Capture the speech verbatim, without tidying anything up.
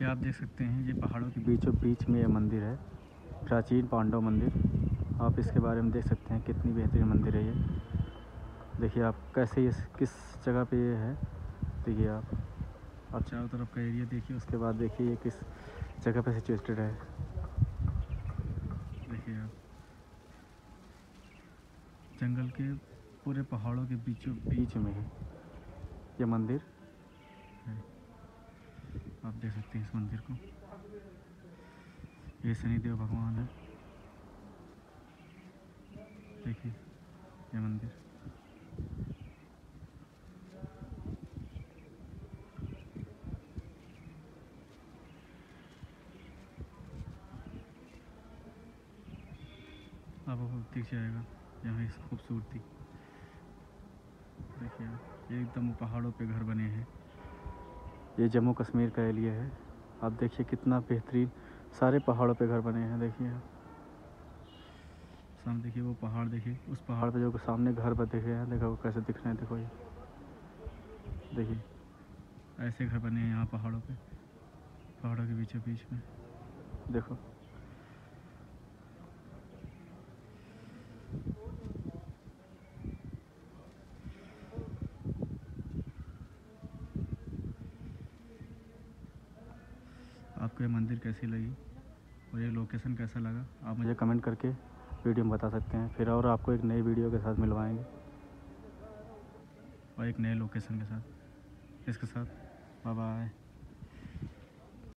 देखिए आप देख सकते हैं ये पहाड़ों के बीचों बीच में ये मंदिर है, प्राचीन पांडव मंदिर। आप इसके बारे में देख सकते हैं कितनी बेहतरीन मंदिर है ये। देखिए आप कैसे इस किस जगह पे ये है, देखिए आप और चारों तरफ का एरिया देखिए। उसके बाद देखिए ये किस जगह पे सिचुएटेड है। देखिए आप जंगल के पूरे पहाड़ों के बीचों बीच में है ये मंदिर है। आप देख सकते हैं इस मंदिर को, ये शनिदेव भगवान है। देखिए ये मंदिर, आपको दिख जाएगा यहाँ इस खूबसूरती। देखिए आप ये एकदम पहाड़ों पे घर बने हैं। ये जम्मू कश्मीर का एरिया है। आप देखिए कितना बेहतरीन सारे पहाड़ों पे घर बने हैं। देखिए आप सामने देखिए वो पहाड़, देखिए उस पहाड़ पे जो सामने घर पर दिखे हैं, देखो कैसे दिख रहे हैं। देखो ये देखिए ऐसे घर बने हैं यहाँ पहाड़ों पे, पहाड़ों के बीचों बीच में। देखो आपको ये मंदिर कैसी लगी और ये लोकेशन कैसा लगा, आप मुझे कमेंट करके वीडियो में बता सकते हैं। फिर और आपको एक नई वीडियो के साथ मिलवाएंगे और एक नए लोकेशन के साथ, इसके साथ। Bye bye.